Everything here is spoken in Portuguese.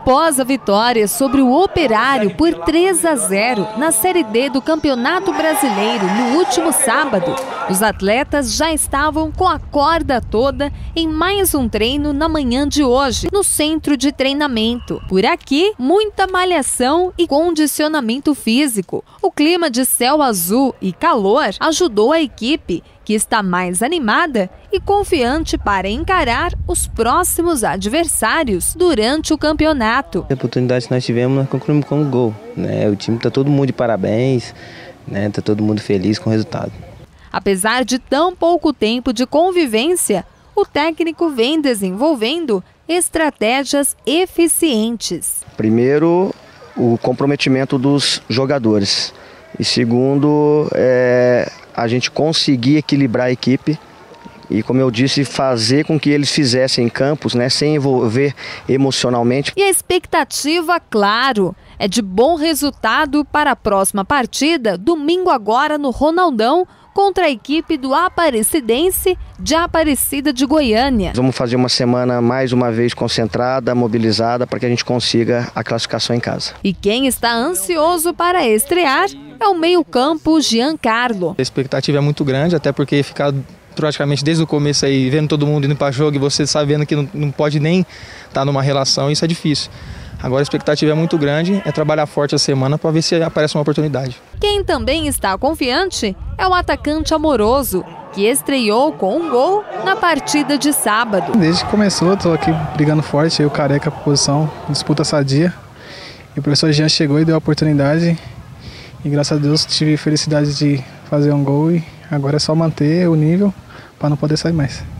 Após a vitória sobre o Operário por 3-0 na Série D do Campeonato Brasileiro no último sábado, os atletas já estavam com a corda toda em mais um treino na manhã de hoje, no centro de treinamento. Por aqui, muita malhação e condicionamento físico. O clima de céu azul e calor ajudou a equipe, que está mais animada e confiante para encarar os próximos adversários durante o campeonato. A oportunidade que nós tivemos, nós concluímos com um gol, né? O time está todo mundo de parabéns, né? Está todo mundo feliz com o resultado. Apesar de tão pouco tempo de convivência, o técnico vem desenvolvendo estratégias eficientes. Primeiro, o comprometimento dos jogadores. E segundo, a gente conseguir equilibrar a equipe e, como eu disse, fazer com que eles fizessem em campos, né, sem envolver emocionalmente. E a expectativa, claro, é de bom resultado para a próxima partida, domingo agora no Ronaldão, contra a equipe do Aparecidense de Aparecida de Goiânia. Vamos fazer uma semana mais uma vez concentrada, mobilizada, para que a gente consiga a classificação em casa. E quem está ansioso para estrear é o meio-campo Giancarlo. A expectativa é muito grande, até porque ficar praticamente desde o começo aí, vendo todo mundo indo para jogo e você sabendo que não pode nem estar numa relação, isso é difícil. Agora a expectativa é muito grande, é trabalhar forte a semana para ver se aparece uma oportunidade. Quem também está confiante é o atacante Amoroso, que estreou com um gol na partida de sábado. Desde que começou, estou aqui brigando forte, eu Careca por posição, disputa sadia. E o professor Jean chegou e deu a oportunidade. E graças a Deus tive felicidade de fazer um gol e agora é só manter o nível para não poder sair mais.